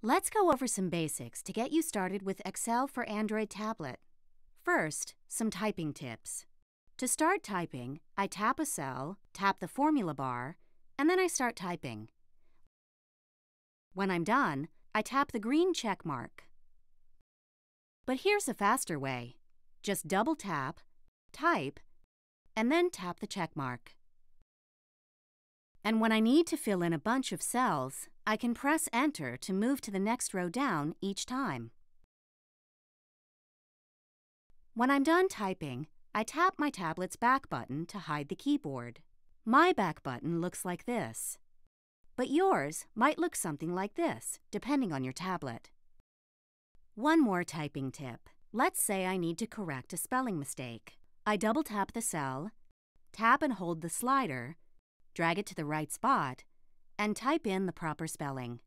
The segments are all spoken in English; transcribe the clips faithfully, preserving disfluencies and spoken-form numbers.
Let's go over some basics to get you started with Excel for Android tablet. First, some typing tips. To start typing, I tap a cell, tap the formula bar, and then I start typing. When I'm done, I tap the green check mark. But here's a faster way. Just double tap, type, and then tap the check mark. And when I need to fill in a bunch of cells, I can press Enter to move to the next row down each time. When I'm done typing, I tap my tablet's back button to hide the keyboard. My back button looks like this, but yours might look something like this, depending on your tablet. One more typing tip. Let's say I need to correct a spelling mistake. I double tap the cell, tap and hold the slider, drag it to the right spot, and type in the proper spelling.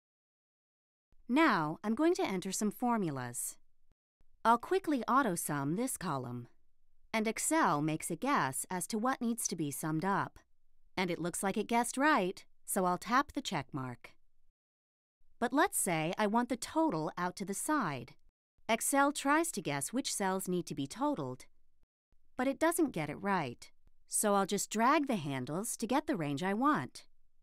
Now I'm going to enter some formulas. I'll quickly auto-sum this column, and Excel makes a guess as to what needs to be summed up. And it looks like it guessed right, so I'll tap the check mark. But let's say I want the total out to the side. Excel tries to guess which cells need to be totaled, but it doesn't get it right. So I'll just drag the handles to get the range I want.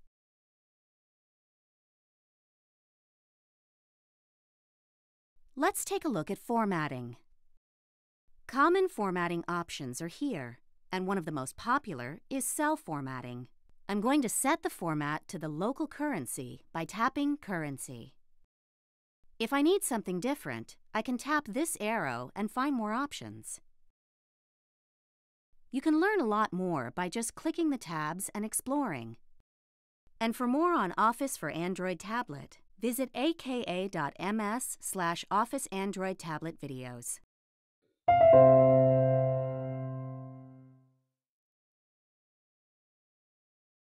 Let's take a look at formatting. Common formatting options are here, and one of the most popular is cell formatting. I'm going to set the format to the local currency by tapping Currency. If I need something different, I can tap this arrow and find more options. You can learn a lot more by just clicking the tabs and exploring. And for more on Office for Android Tablet, visit a k a dot m s slash Office Android Tablet videos.